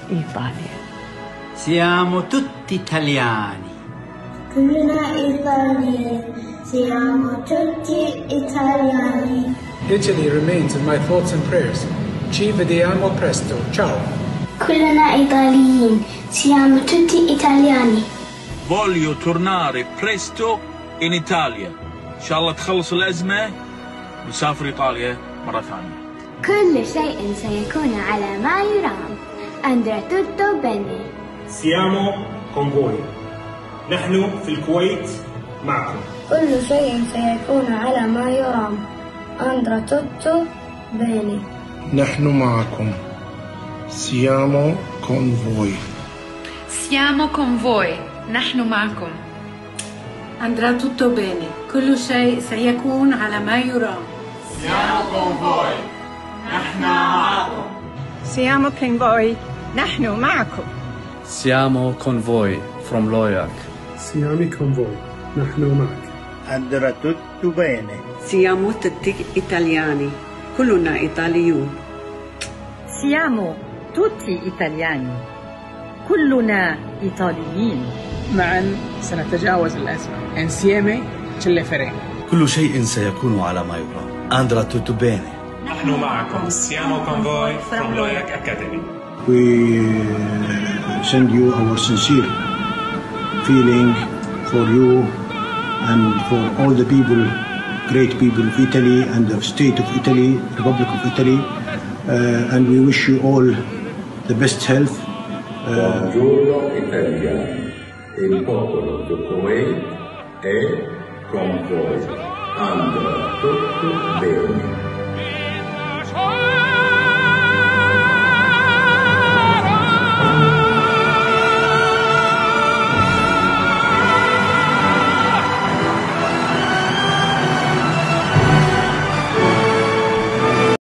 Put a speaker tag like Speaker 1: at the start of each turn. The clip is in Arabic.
Speaker 1: Italia.
Speaker 2: Siamo tutti italiani.
Speaker 3: كلنا إيطاليين. Siamo tutti italiani.
Speaker 4: Italy remains in my thoughts and prayers. Ci vediamo presto. Ciao.
Speaker 3: كلنا إيطاليين. Siamo tutti italiani.
Speaker 5: Voglio tornare presto in Italia. إن شاء الله تخلص الأزمة نسافر إيطاليا مرة ثانية.
Speaker 3: كل شيء سيكون على ما يرام. Andrà tutto bene.
Speaker 6: Siamo con voi. نحن في الكويت معكم.
Speaker 3: كل شيء سيكون على ما يرام. Andrà tutto bene.
Speaker 7: نحن معكم. Siamo con voi.
Speaker 1: Siamo con voi. نحن معكم.
Speaker 8: Andrà tutto bene. كل شيء سيكون على ما يرام.
Speaker 2: Siamo con voi. نحن معكم.
Speaker 1: Siamo con voi. نحن معكم.
Speaker 9: Siamo con voi from Loyak.
Speaker 10: Siamo con voi. نحن معك.
Speaker 11: Andrà tutto bene.
Speaker 12: Siamo tutti italiani. كلنا إيطاليون.
Speaker 1: Siamo tutti italiani. كلنا إيطاليين.
Speaker 13: معا سنتجاوز الأزمة. Insieme ce le faremo.
Speaker 14: كل شيء سيكون على ما يرام. Andrà tutto bene.
Speaker 6: نحن معكم. Siamo con voi from Loyak Academy.
Speaker 7: We send you our sincere feeling for you and for all the people, great people of Italy and the state of Italy, Republic of Italy, and we wish you all the best health.
Speaker 15: Buongiorno italiani, il popolo del Kuwait è con voi. Andrà tutto bene.